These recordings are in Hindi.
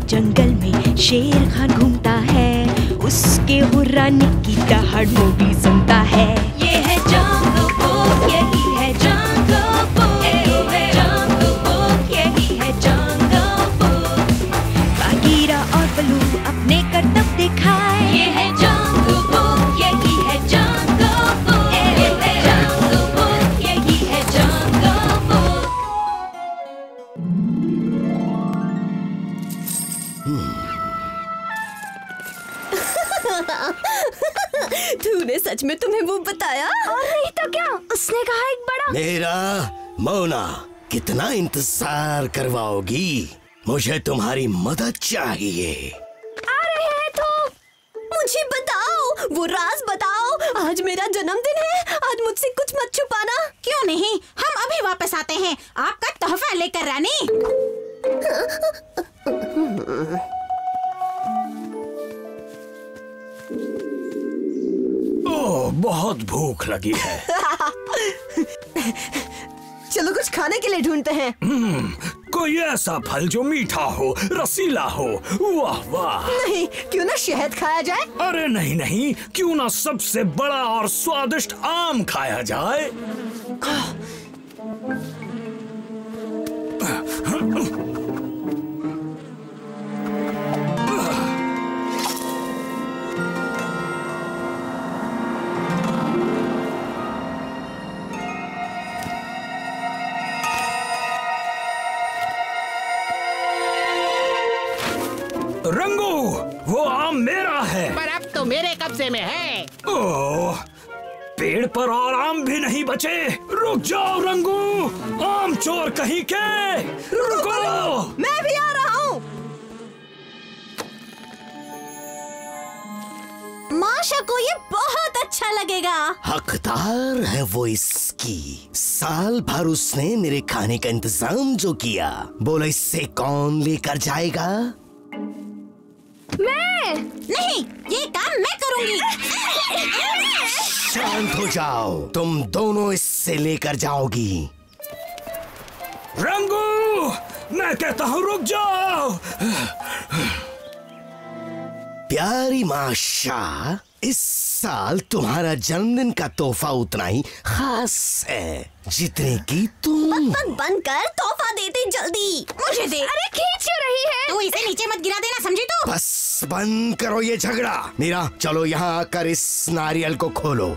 जंगल में शेर खान घूमता है, उसके हुर्राने की दहाड़ वो भी सुनता है। ये है जंगल बुक, यही है जंगल बुक, जंगल बुक, यही है जंगल बुक। बागीरा और बलू अपने करतब दिखाए, ये है जंगल बुक, यही है जंगल बुक, जंगल बुक, यही है जंगल बुक। तूने सच में तुम्हें वो बताया? और नहीं तो क्या, उसने कहा एक बड़ा। मेरा मोना, कितना इंतजार करवाओगी? मुझे तुम्हारी मदद चाहिए। आ रहे हैं तो मुझे बताओ, वो राज बताओ। आज मेरा जन्मदिन है, आज मुझसे कुछ मत छुपाना। क्यों नहीं, हम अभी वापस आते हैं आपका तोहफा लेकर रानी। ओह, बहुत भूख लगी है। चलो कुछ खाने के लिए ढूंढते हैं। कोई ऐसा फल जो मीठा हो, रसीला हो। वाह वाह। नहीं, क्यों ना शहद खाया जाए? अरे नहीं नहीं, क्यों ना सबसे बड़ा और स्वादिष्ट आम खाया जाए। रंगू, वो आम मेरा है। पर अब तो मेरे कब्जे में है। ओह, पेड़ पर और आम भी नहीं बचे। रुक जाओ रंगू, आम चोर कहीं के। रुको, मैं भी आ रहा हूँ। माशा को ये बहुत अच्छा लगेगा। हकदार है वो इसकी। साल भर उसने मेरे खाने का इंतजाम जो किया, बोला इससे कौन लेकर जाएगा? मैं नहीं, ये काम मैं करूंगी। शांत हो जाओ, तुम दोनों इससे लेकर जाओगी। रंगू, मैं कहता हूँ रुक जाओ। प्यारी माशा, इस साल तुम्हारा जन्मदिन का तोहफा उतना ही खास है जितने की तुम। बक बंद कर, तोहफा देते जल्दी। मुझे दे। अरे खींच क्यों रही है? तू इसे नीचे मत गिरा देना, समझी तू? बस बंद करो ये झगड़ा। मीरा, चलो यहाँ आकर इस नारियल को खोलो।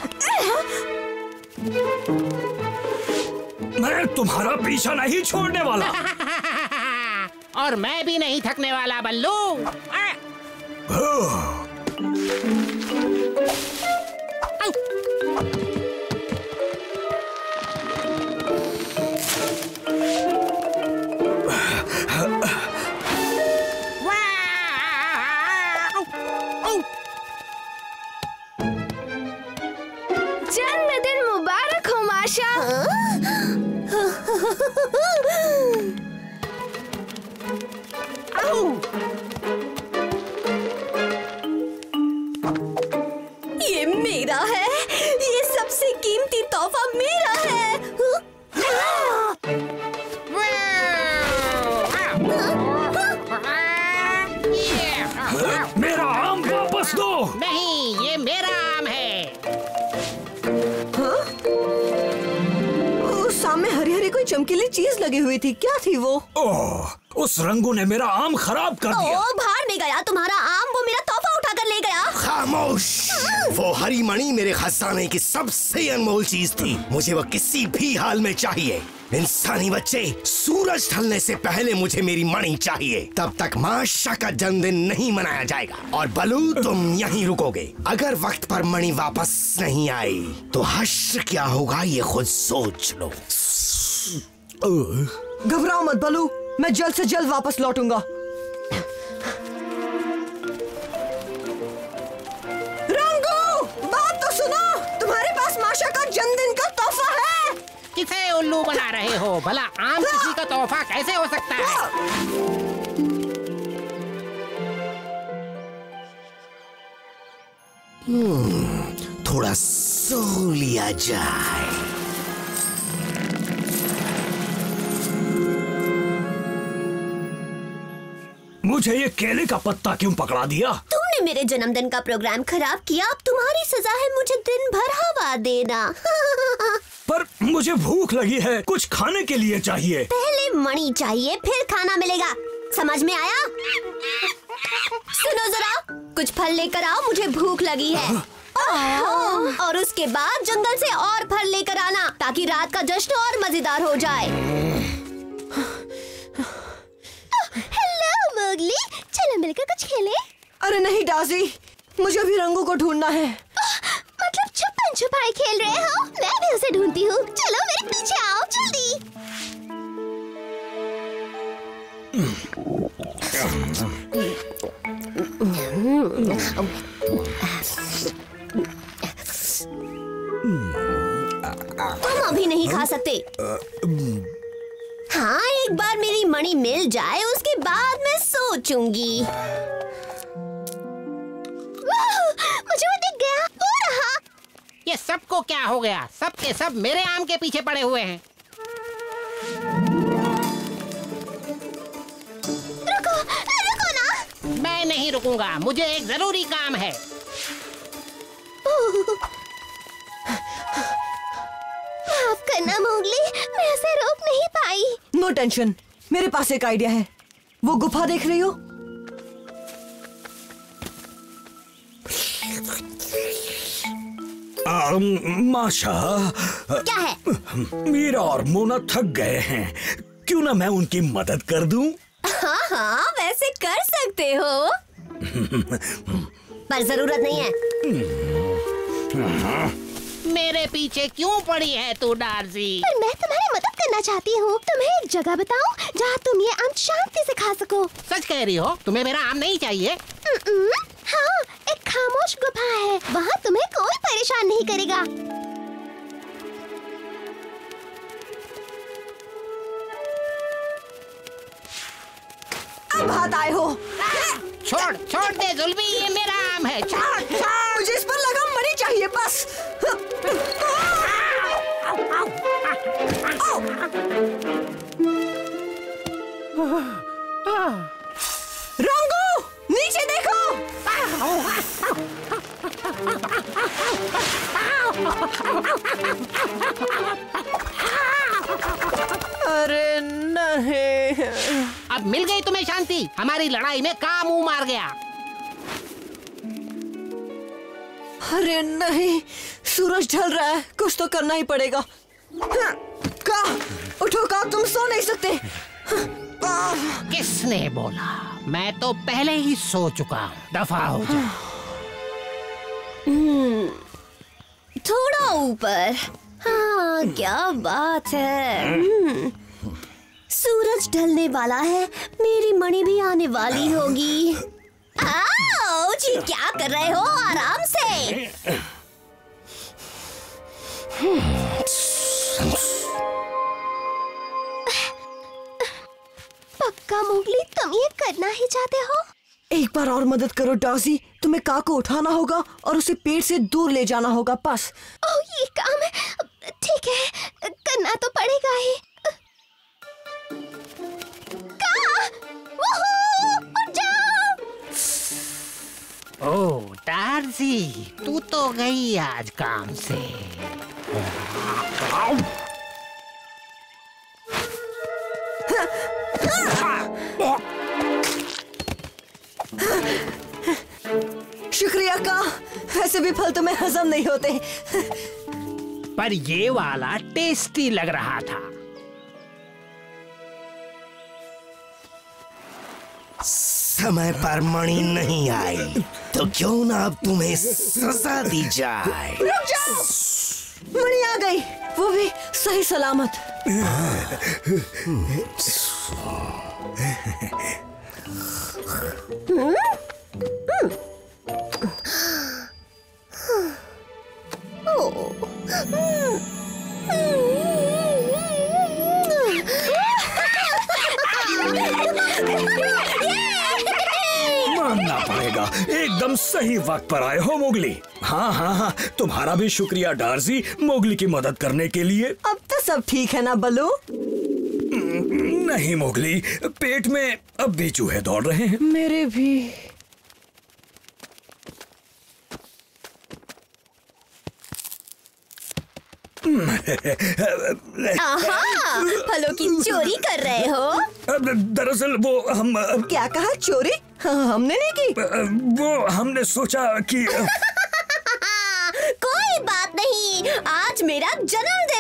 मैं तुम्हारा पीछा नहीं छोड़ने वाला। और मैं भी नहीं थकने वाला बल्लू। जन्मदिन मुबारक हो माशा। ये मेरा है, ये सबसे कीमती तोहफा मेरा है। मेरा आम वापस दो। नहीं, ये मेरा आम है। उस सामने हरी हरी कोई चमकीली चीज लगी हुई थी, क्या थी वो? ओह, उस रंगू ने मेरा आम खराब कर दिया। ओ, बाहर नहीं गया तुम्हारा आम, वो मेरा तोहफा उठाकर ले गया। खामोश। वो हरी मणि मेरे खजाने की सबसे अनमोल चीज थी। मुझे वो किसी भी हाल में चाहिए। इंसानी बच्चे, सूरज ढलने से पहले मुझे मेरी मणि चाहिए। तब तक माशा का जन्मदिन नहीं मनाया जाएगा। और बलू, तुम यहीं रुकोगे। अगर वक्त पर मणि वापस नहीं आई तो हश्र क्या होगा ये खुद सोच लो। घबराओ मत बलू, मैं जल्द से जल्द वापस लौटूंगा। रंगू, बात तो सुनो, तुम्हारे पास माशा का जन्मदिन का तोहफा है। किसे उल्लू बना रहे हो? भला आम किसी का तोहफा कैसे हो सकता है? थोड़ा सो लिया जाए। मुझे ये केले का पत्ता क्यों पकड़ा दिया? तुमने मेरे जन्मदिन का प्रोग्राम खराब किया, अब तुम्हारी सजा है मुझे दिन भर हवा देना। पर मुझे भूख लगी है, कुछ खाने के लिए चाहिए। पहले मणि चाहिए, फिर खाना मिलेगा, समझ में आया? सुनो जरा, कुछ फल लेकर आओ, मुझे भूख लगी है। और उसके बाद जंगल से और फल लेकर आना, ताकि रात का जश्न और मजेदार हो जाए। हेलो मोगली, चलो मिलकर कुछ खेलें। अरे नहीं डार्सी, मुझे अभी रंगों को ढूंढना है। मतलब छुपन छुपाई खेल रहे हो? मैं भी उसे ढूंढती हूँ, चलो मेरे पीछे आओ जल्दी। तुम अभी नहीं खा सकते। हाँ, एक बार मेरी मणि मिल जाए उसके बाद मैं सोचूंगी। मुझे वो दिख गया, वो रहा। ये सबको क्या हो गया? सब के सब मेरे आम के पीछे पड़े हुए हैं। रुको, रुको ना। मैं नहीं रुकूंगा, मुझे एक जरूरी काम है। माफ करना मोगली, मैं इसे रोक नहीं पाई। नो टेंशन, मेरे पास एक आइडिया है। वो गुफा देख रही हो? माशा, क्या है? मीरा और मोना थक गए हैं, क्यों ना मैं उनकी मदद कर दूं? हाँ हाँ, वैसे कर सकते हो, पर जरूरत नहीं है। मेरे पीछे क्यों पड़ी है तू डार्सी? पर मैं तुम्हारी मदद करना चाहती हूँ। तुम्हें एक जगह बताऊँ जहाँ तुम ये आम शांति से खा सको। सच कह रही हो? तुम्हें मेरा आम नहीं चाहिए? हाँ, एक खामोश गुफा है, वहाँ तुम्हें कोई परेशान नहीं करेगा। अब हाथ आए हो। छोड़ छोड़ दे जुल्फी, ये मेरा आम है। छोड़ छोड़। मुझे इस पर लगाम मणि चाहिए बस। रंगू, नीचे देखो। अरे नहीं। अब मिल गई तुम्हें शांति? हमारी लड़ाई में काम मुंह मार गया। अरे नहीं, सूरज ढल रहा है, कुछ तो करना ही पड़ेगा। का उठो, का तुम सो नहीं सकते? किसने बोला? मैं तो पहले ही सो चुका हूँ, दफा हो जा। थोड़ा ऊपर। हाँ, क्या बात है। सूरज ढलने वाला है, मेरी मणि भी आने वाली होगी। आओ जी, क्या कर रहे हो? आराम से। पक्का मोगली, तुम ये करना ही चाहते हो? एक बार और मदद करो डार्सी, तुम्हें का को उठाना होगा और उसे पेड़ से दूर ले जाना होगा बस। ओह, ये काम है। ठीक है, करना तो पड़ेगा ही। उठ जाओ। ओह डार्सी, तू तो गई आज काम से। शुक्रिया का, वैसे भी फल तुम्हें हजम नहीं होते। पर ये वाला टेस्टी लग रहा था। समय पर मणि नहीं आई तो क्यों ना अब तुम्हें सजा दी जाए। रुक जाओ, मणि आ गई, वो भी सही सलामत। मानना पड़ेगा, एकदम सही वक्त पर आए हो मोगली। हाँ हाँ हाँ, तुम्हारा भी शुक्रिया डार्सी, मोगली की मदद करने के लिए। अब तो सब ठीक है ना बल्लू? नहीं मोगली, पेट में अब भी चूहे दौड़ रहे हैं। मेरे भी। आहा, फलों की चोरी कर रहे हो? दरअसल वो हम क्या कहा, चोरी? हमने नहीं की। वो हमने सोचा कि कोई बात नहीं, आज मेरा जन्मदिन